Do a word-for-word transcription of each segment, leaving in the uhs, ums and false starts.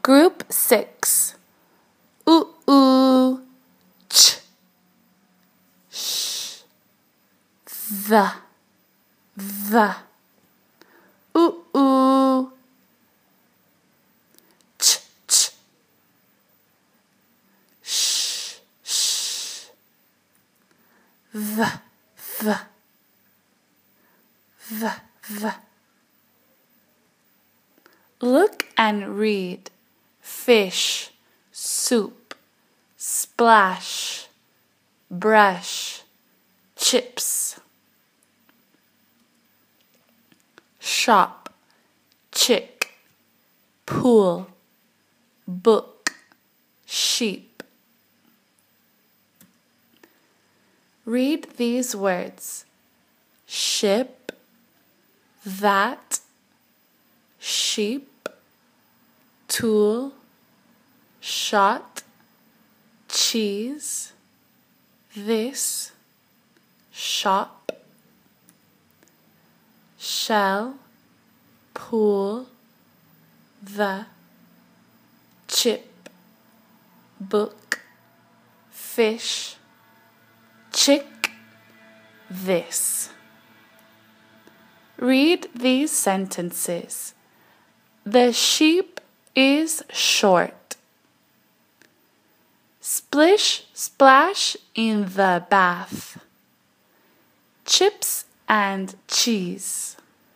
Group six. Ooh, ooh, ch, sh, the, the. Ooh, ooh, ch, ch, sh, sh, the, the, the, the. Look and read. Fish, soup, splash, brush, chips. Shop, chick, pool, book, sheep. Read these words: ship, that, sheep, tool, shot, cheese, this, shop, shell, pool, the, chip, book, fish, chick, this. Read these sentences. The sheep is short. Splish, splash in the bath. Chips and cheese.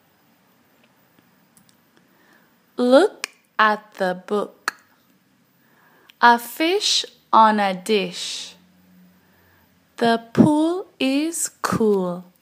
Look at the book. A fish on a dish. The pool is cool.